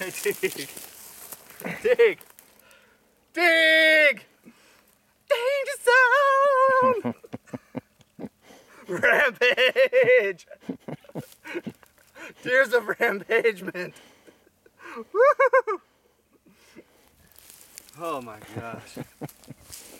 Dig! Dig! Dig! Danger zone! Rampage! Tears of rampagement! Woo! Oh my gosh.